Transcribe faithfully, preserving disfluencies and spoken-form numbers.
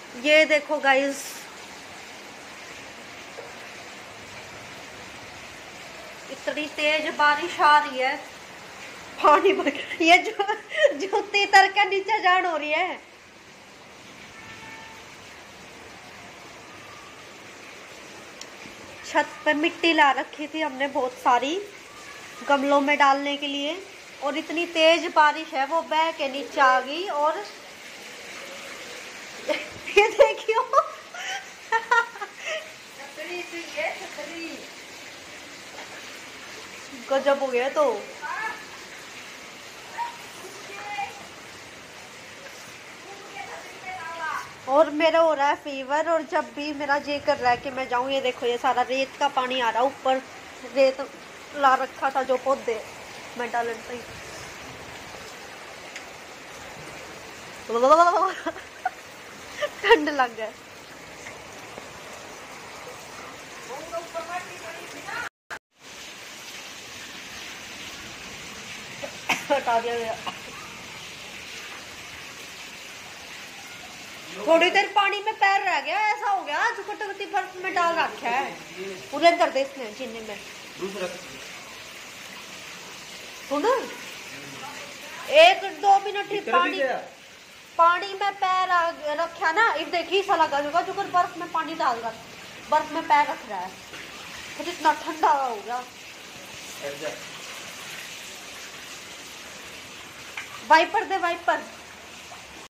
ये देखो गाइस, इतनी तेज बारिश आ रही है, पानी भर, ये जो जूती तर के नीचे जान हो रही है। छत पे मिट्टी ला रखी थी हमने बहुत सारी गमलों में डालने के लिए, और इतनी तेज बारिश है वो बह के नीचे आ गई। और ये देखियो गजब हो गया। तो और मेरा हो रहा है फीवर, और जब भी मेरा जी कर रहा है कि मैं जाऊं, ये देखो ये सारा रेत का पानी आ रहा है ऊपर, रेत ला रखा था जो पौधे मैं डाल रही। ठंड लग गया। हटा दिया गया। थोड़ी देर पानी में पैर रह गया, ऐसा हो गया जुकटगती बर्फ में डाल रखा है पूरे कर दे इसने चीनी में। सुन, एक दो मिनट ही पानी पानी में पैर रखा ना, इस देखिए सा लगा होगा जो बर्फ में पानी डाल रहा, बर्फ में पैर रख रहा है, फिर इतना ठंडा हो गया। वाइपर दे वाइपर।